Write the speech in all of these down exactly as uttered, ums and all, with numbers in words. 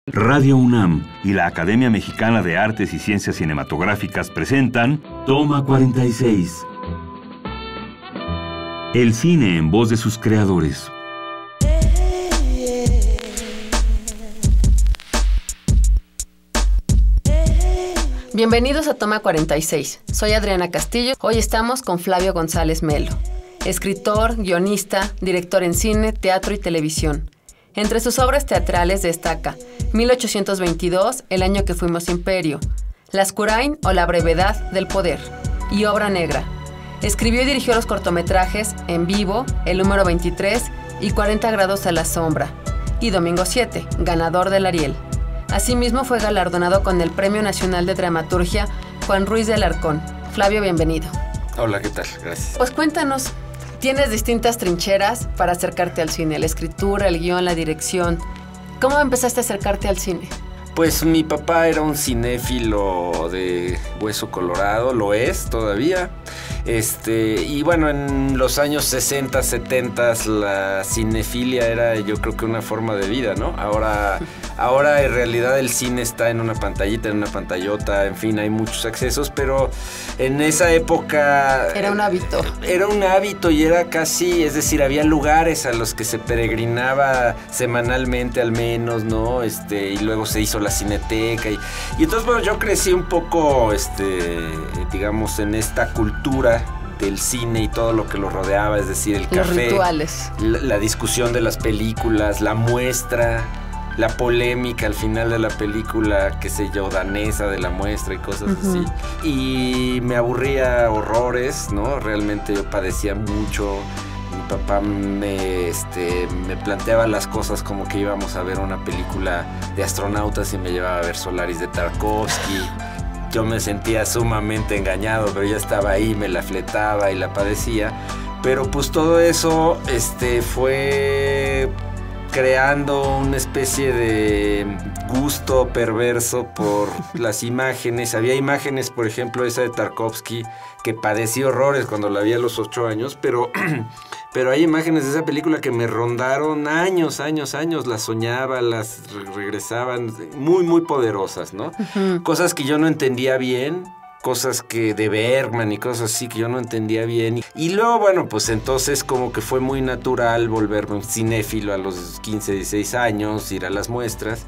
Radio UNAM y la Academia Mexicana de Artes y Ciencias Cinematográficas presentan Toma cuarenta y seis. El cine en voz de sus creadores. Bienvenidos a Toma cuarenta y seis. Soy Adriana Castillo. Hoy estamos con Flavio González Melo, escritor, guionista, director en cine, teatro y televisión. Entre sus obras teatrales destaca mil ochocientos veintidós, El año que fuimos imperio, Lascurain o La brevedad del poder y Obra negra. Escribió y dirigió los cortometrajes En vivo, El número veintitrés y cuarenta grados a la sombra, y Domingo siete, ganador del Ariel. Asimismo fue galardonado con el Premio Nacional de Dramaturgia Juan Ruiz de Alarcón. Flavio, bienvenido. Hola, ¿qué tal? Gracias. Pues cuéntanos, tienes distintas trincheras para acercarte al cine, la escritura, el guión, la dirección. ¿Cómo empezaste a acercarte al cine? Pues mi papá era un cinéfilo de hueso colorado, lo es todavía. Este, y bueno, en los años sesenta, setenta la cinefilia era, yo creo que una forma de vida, ¿no? Ahora, ahora en realidad el cine está en una pantallita, en una pantallota, en fin, hay muchos accesos, pero en esa época... Era un hábito. Era un hábito y era casi, es decir, había lugares a los que se peregrinaba semanalmente al menos, ¿no? Este, y luego se hizo la cineteca y, y entonces, bueno, yo crecí un poco, este, digamos, en esta cultura del cine y todo lo que lo rodeaba, es decir, el Los café, rituales. La, la discusión de las películas, la muestra, la polémica al final de la película, qué sé yo, danesa de la muestra y cosas uh-huh. así. Y me aburría horrores, ¿no? Realmente yo padecía mucho. Mi papá me, este, me planteaba las cosas como que íbamos a ver una película de astronautas y me llevaba a ver Solaris de Tarkovsky. Yo me sentía sumamente engañado, pero ya estaba ahí, me la fletaba y la padecía. Pero pues todo eso este, fue creando una especie de gusto perverso por las imágenes. Había imágenes, por ejemplo, esa de Tarkovsky, que padecí horrores cuando la vi a los ocho años, pero, pero hay imágenes de esa película que me rondaron años, años, años. Las soñaba, las re- regresaban, muy, muy poderosas, ¿no? Uh-huh. Cosas que yo no entendía bien, cosas que de Bergman y cosas así que yo no entendía bien. Y luego, bueno, pues entonces como que fue muy natural volverme un cinéfilo a los quince, dieciséis años, ir a las muestras.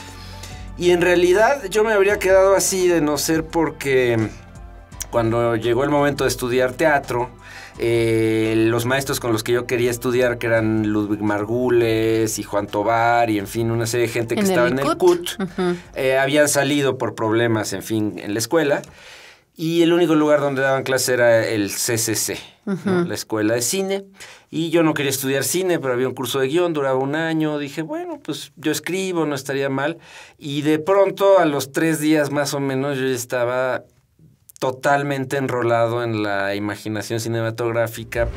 Y en realidad yo me habría quedado así de no ser porque cuando llegó el momento de estudiar teatro, eh, los maestros con los que yo quería estudiar, que eran Ludwig Margules y Juan Tovar y en fin, una serie de gente que ¿En estaba el en el C C U U T? T, Uh-huh. eh, habían salido por problemas, en fin, en la escuela. Y el único lugar donde daban clase era el C C C, uh-huh. ¿no? La Escuela de Cine. Y yo no quería estudiar cine, pero había un curso de guión, duraba un año. Dije, bueno, pues yo escribo, no estaría mal. Y de pronto, a los tres días más o menos, yo ya estaba totalmente enrolado en la imaginación cinematográfica.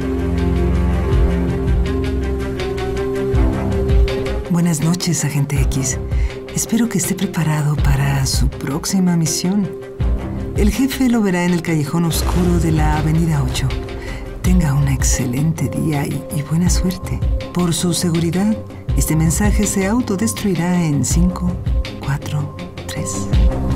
Buenas noches, Agente X. Espero que esté preparado para su próxima misión. El jefe lo verá en el callejón oscuro de la Avenida ocho. Tenga un excelente día y, y buena suerte. Por su seguridad, este mensaje se autodestruirá en cinco, cuatro, tres.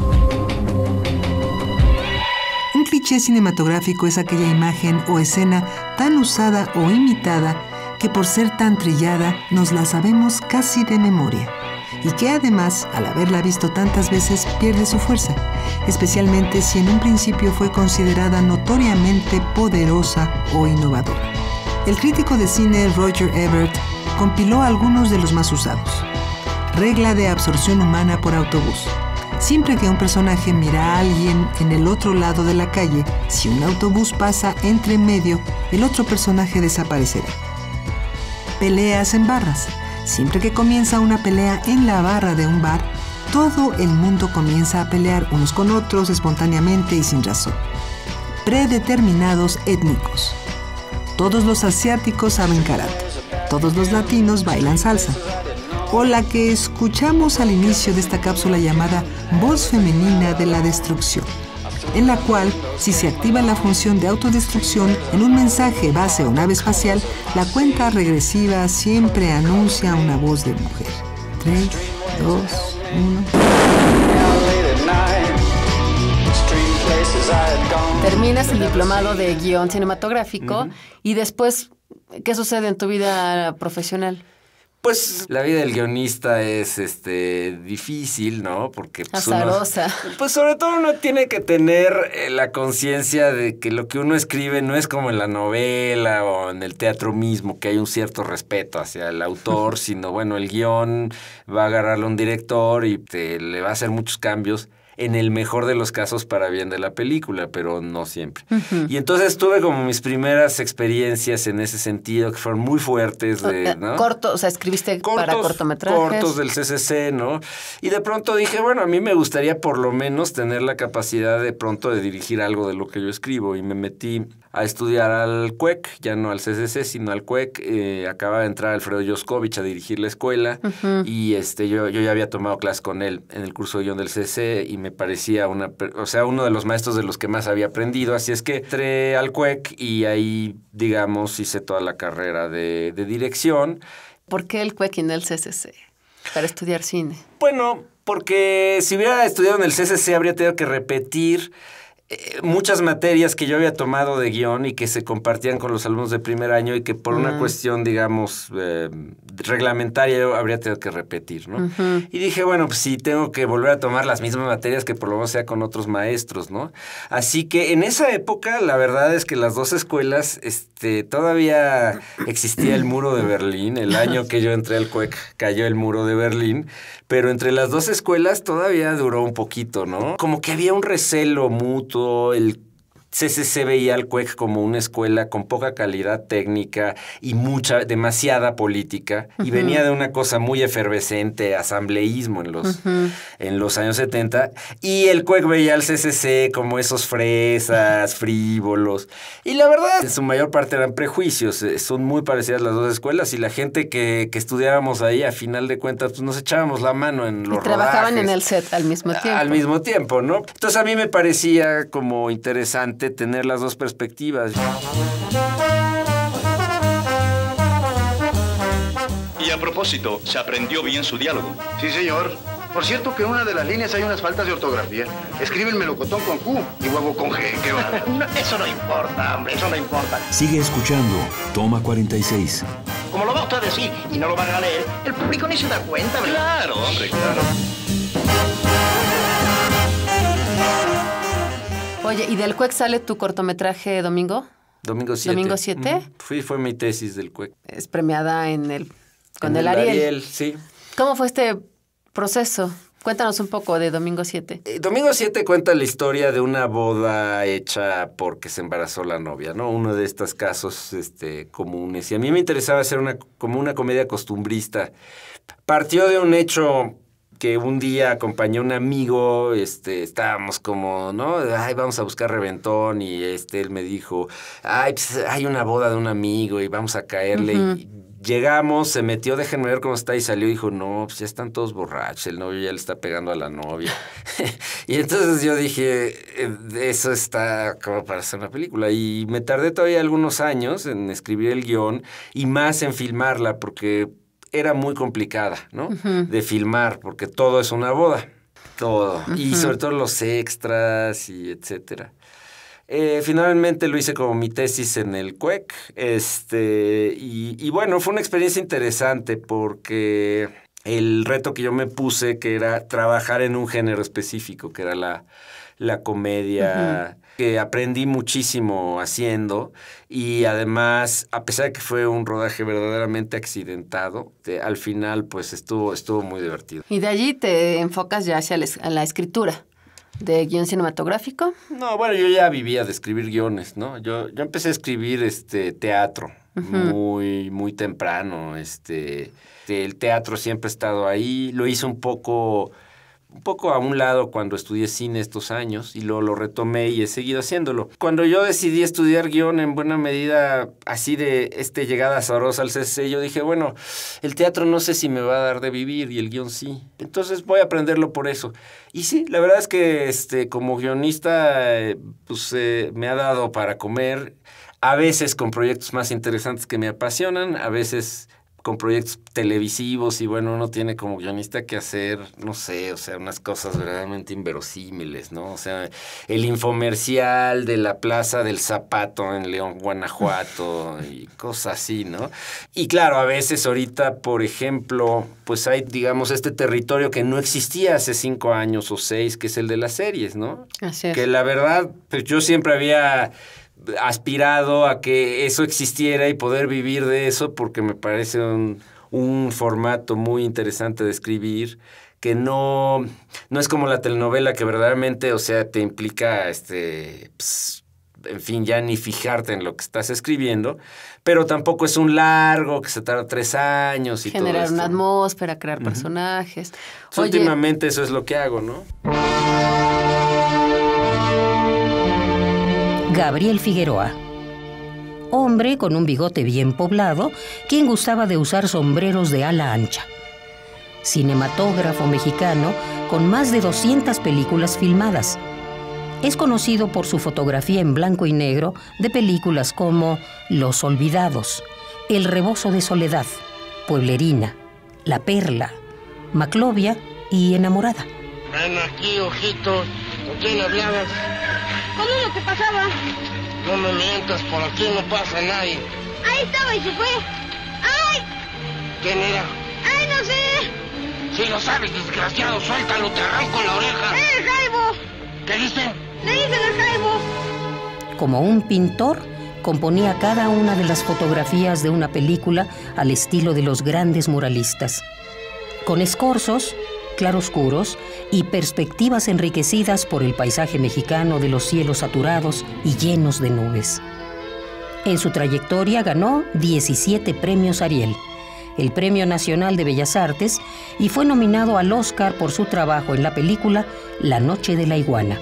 Un cliché cinematográfico es aquella imagen o escena tan usada o imitada que por ser tan trillada nos la sabemos casi de memoria. Y que además, al haberla visto tantas veces, pierde su fuerza, especialmente si en un principio fue considerada notoriamente poderosa o innovadora. El crítico de cine Roger Ebert compiló algunos de los más usados. Regla de absorción humana por autobús. Siempre que un personaje mira a alguien en el otro lado de la calle, si un autobús pasa entre medio, el otro personaje desaparecerá. Peleas en barras. Siempre que comienza una pelea en la barra de un bar, todo el mundo comienza a pelear unos con otros espontáneamente y sin razón. Predeterminados étnicos. Todos los asiáticos saben karate. Todos los latinos bailan salsa. O la que escuchamos al inicio de esta cápsula llamada voz femenina de la destrucción, en la cual, si se activa la función de autodestrucción en un mensaje base o nave espacial, la cuenta regresiva siempre anuncia una voz de mujer. Tres, dos, uno. Terminas el diplomado de guión cinematográfico uh-huh. y después, ¿qué sucede en tu vida profesional? Pues la vida del guionista es este difícil, ¿no? Porque pues, azarosa. Uno, pues sobre todo uno tiene que tener eh, la conciencia de que lo que uno escribe no es como en la novela o en el teatro mismo, que hay un cierto respeto hacia el autor, sino bueno, el guión va a agarrarlo un director y te, le va a hacer muchos cambios. En el mejor de los casos para bien de la película, pero no siempre. Uh-huh. Y entonces tuve como mis primeras experiencias en ese sentido, que fueron muy fuertes. De, ¿no? Corto, o sea, escribiste cortos, para cortometrajes. Cortos del C C C, ¿no? Y de pronto dije, bueno, a mí me gustaría por lo menos tener la capacidad de pronto de dirigir algo de lo que yo escribo. Y me metí a estudiar al C U E C, ya no al C C C, sino al C U E C. Eh, acaba de entrar Alfredo Yoskovich a dirigir la escuela. Uh-huh. Y este, yo, yo ya había tomado clases con él en el curso de guión del C C C y me parecía una, o sea, uno de los maestros de los que más había aprendido, así es que entré al C U E C y ahí, digamos, hice toda la carrera de, de dirección. ¿Por qué el C U E C y no el C C C? Para estudiar cine. Bueno, porque si hubiera estudiado en el C C C habría tenido que repetir eh, muchas materias que yo había tomado de guión y que se compartían con los alumnos de primer año y que por uh-huh. una cuestión, digamos, eh, reglamentaria yo habría tenido que repetir, ¿no? Uh-huh. Y dije, bueno, pues sí, tengo que volver a tomar las mismas materias que por lo menos sea con otros maestros, ¿no? Así que en esa época, la verdad es que las dos escuelas, este, todavía existía el muro de Berlín. El año que yo entré al C U E C cayó el muro de Berlín, pero entre las dos escuelas todavía duró un poquito, ¿no? Como que había un recelo mutuo, el C C C veía al C U E C como una escuela con poca calidad técnica y mucha, demasiada política, uh-huh. y venía de una cosa muy efervescente, asambleísmo en los, uh-huh. en los años setenta, y el C U E C veía al C C C como esos fresas, frívolos, y la verdad, en su mayor parte eran prejuicios, son muy parecidas las dos escuelas, y la gente que, que estudiábamos ahí, a final de cuentas, pues nos echábamos la mano en los y trabajaban rodajes, en el set al mismo tiempo. Al mismo tiempo, ¿no? Entonces a mí me parecía como interesante tener las dos perspectivas. Y a propósito, ¿se aprendió bien su diálogo? Sí, señor. Por cierto que en una de las líneas hay unas faltas de ortografía. Escribe el melocotón con Q y huevo con G. ¿Qué va? No, eso no importa, hombre, eso no importa. Sigue escuchando Toma cuarenta y seis. Como lo va usted a decir y no lo van a leer, el público ni se da cuenta, ¿verdad? Claro, hombre, claro. Oye, ¿y del C U E C sale tu cortometraje Domingo? Domingo siete. ¿Domingo siete? Mm, fui, fue mi tesis del C U E C. Es premiada en el, con en el, el Ariel. Ariel, sí. ¿Cómo fue este proceso? Cuéntanos un poco de Domingo siete. Eh, Domingo siete cuenta la historia de una boda hecha porque se embarazó la novia, ¿no? Uno de estos casos este, comunes. Y a mí me interesaba hacer una, como una comedia costumbrista. Partió de un hecho que un día acompañé a un amigo, este, estábamos como, ¿no? Ay, vamos a buscar reventón, y este, él me dijo, ay, pues hay una boda de un amigo y vamos a caerle. Uh-huh. Y llegamos, se metió, déjenme ver cómo está, y salió y dijo, no, pues ya están todos borrachos, el novio ya le está pegando a la novia. Y entonces yo dije, eso está como para hacer una película. Y me tardé todavía algunos años en escribir el guión y más en filmarla, porque era muy complicada, ¿no? Uh-huh. De filmar, porque todo es una boda, todo. Uh-huh. Y sobre todo los extras y etcétera. Eh, finalmente lo hice como mi tesis en el C U E C. Este, y, y bueno, fue una experiencia interesante porque el reto que yo me puse, que era trabajar en un género específico, que era la, la comedia, uh-huh. que aprendí muchísimo haciendo, y además, a pesar de que fue un rodaje verdaderamente accidentado, te, al final pues estuvo, estuvo muy divertido. Y de allí te enfocas ya hacia la, la escritura de guión cinematográfico. No, bueno, yo ya vivía de escribir guiones, ¿no? Yo, yo empecé a escribir este teatro uh-huh. muy, muy temprano. Este, el teatro siempre ha estado ahí. Lo hice un poco... un poco a un lado cuando estudié cine estos años, y luego lo retomé y he seguido haciéndolo. Cuando yo decidí estudiar guión, en buena medida así de este llegada azarosa al C C C, yo dije, bueno, el teatro no sé si me va a dar de vivir y el guión sí. Entonces voy a aprenderlo por eso. Y sí, la verdad es que este, como guionista eh, pues, eh, me ha dado para comer, a veces con proyectos más interesantes que me apasionan, a veces con proyectos televisivos y bueno, uno tiene como guionista que hacer, no sé, o sea, unas cosas verdaderamente inverosímiles, ¿no? O sea, el infomercial de la Plaza del Zapato en León, Guanajuato y cosas así, ¿no? Y claro, a veces ahorita, por ejemplo, pues hay, digamos, este territorio que no existía hace cinco años o seis, que es el de las series, ¿no? Así es. Que la verdad, pues yo siempre había aspirado a que eso existiera y poder vivir de eso porque me parece un, un formato muy interesante de escribir que no, no es como la telenovela que verdaderamente, o sea, te implica, este, pss, en fin, ya ni fijarte en lo que estás escribiendo, pero tampoco es un largo que se tarda tres años y generar todo una esto. atmósfera, crear uh-huh. personajes. Oye, últimamente eso es lo que hago, ¿no? Gabriel Figueroa, hombre con un bigote bien poblado, quien gustaba de usar sombreros de ala ancha. Cinematógrafo mexicano con más de doscientas películas filmadas. Es conocido por su fotografía en blanco y negro de películas como Los Olvidados, El Rebozo de Soledad, Pueblerina, La Perla, Maclovia y Enamorada. Ven aquí, ojitos. ¿Con quién hablabas? Con uno que pasaba. No me mientas, por aquí no pasa nadie. Ahí estaba y se fue. ¡Ay! ¿Quién era? ¡Ay, no sé! Si lo sabes, desgraciado, suéltalo, te arranco la oreja. ¡Es el Jaibo! ¿Qué dicen? Le dicen el Jaibo. Como un pintor, componía cada una de las fotografías de una película al estilo de los grandes muralistas. Con escorzos, claroscuros y perspectivas enriquecidas por el paisaje mexicano de los cielos saturados y llenos de nubes. En su trayectoria ganó diecisiete premios Ariel, el Premio Nacional de Bellas Artes, y fue nominado al Oscar por su trabajo en la película La Noche de la Iguana.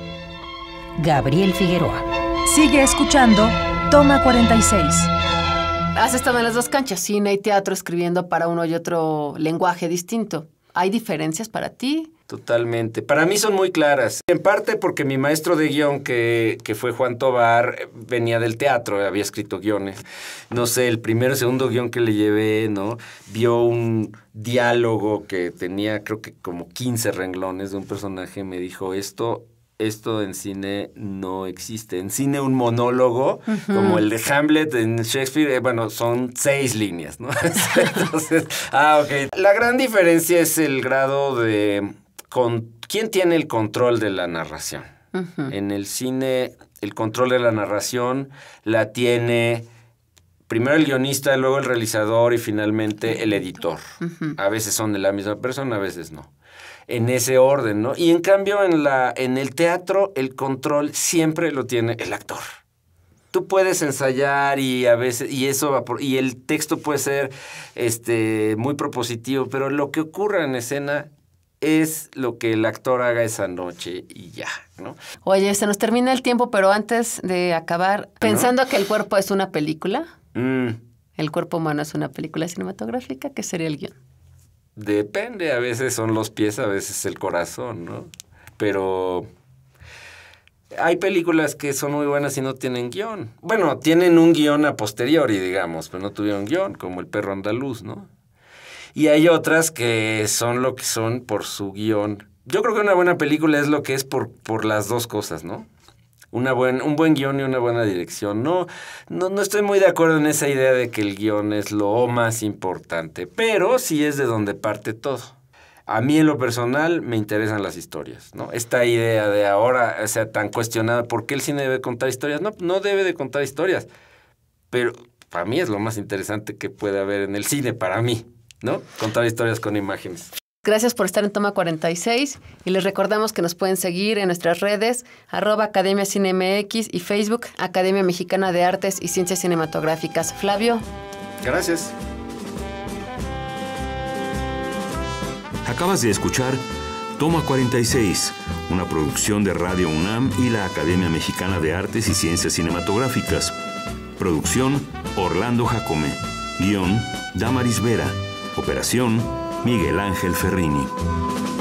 Gabriel Figueroa. Sigue escuchando Toma cuarenta y seis. Has estado en las dos canchas, cine y teatro, escribiendo para uno y otro lenguaje distinto. ¿Hay diferencias para ti? Totalmente. Para mí son muy claras. En parte porque mi maestro de guión, que, que fue Juan Tobar, venía del teatro, había escrito guiones. No sé, el primero o segundo guión que le llevé, ¿no? Vio un diálogo que tenía, creo que como quince renglones de un personaje. Me dijo, esto... Esto en cine no existe. En cine un monólogo, uh-huh. como el de Hamlet en Shakespeare, eh, bueno, son seis líneas, ¿no? Entonces, ah, ok. La gran diferencia es el grado de... Con, ¿quién tiene el control de la narración? Uh-huh. En el cine, el control de la narración la tiene... Primero el guionista, luego el realizador y finalmente el editor. Uh-huh. A veces son de la misma persona, a veces no. En ese orden, ¿no? Y en cambio en, la, en el teatro el control siempre lo tiene el actor. Tú puedes ensayar y a veces, y eso va por, y el texto puede ser este, muy propositivo, pero lo que ocurra en escena es lo que el actor haga esa noche y ya, ¿no? Oye, se nos termina el tiempo, pero antes de acabar, pensando ¿no? que el cuerpo es una película, mm. el cuerpo humano es una película cinematográfica, ¿qué sería el guión? Depende, a veces son los pies, a veces el corazón, ¿no? Pero hay películas que son muy buenas y no tienen guión. Bueno, tienen un guión a posteriori, digamos, pero no tuvieron guión, como El perro andaluz, ¿no? Y hay otras que son lo que son por su guión. Yo creo que una buena película es lo que es por, por las dos cosas, ¿no? Una buen, un buen guión y una buena dirección. No, no, no estoy muy de acuerdo en esa idea de que el guión es lo más importante, pero sí es de donde parte todo. A mí en lo personal me interesan las historias, ¿no? Esta idea de ahora, o sea, tan cuestionada, ¿por qué el cine debe contar historias? No, no debe de contar historias, pero para mí es lo más interesante que puede haber en el cine, para mí, ¿no? Contar historias con imágenes. Gracias por estar en Toma cuarenta y seis y les recordamos que nos pueden seguir en nuestras redes arroba Academia Cine M X y Facebook Academia Mexicana de Artes y Ciencias Cinematográficas. Flavio. Gracias. Acabas de escuchar Toma cuarenta y seis, una producción de Radio UNAM y la Academia Mexicana de Artes y Ciencias Cinematográficas. Producción Orlando Jacome. Guión Damaris Vera. Operación Miguel Ángel Ferrini.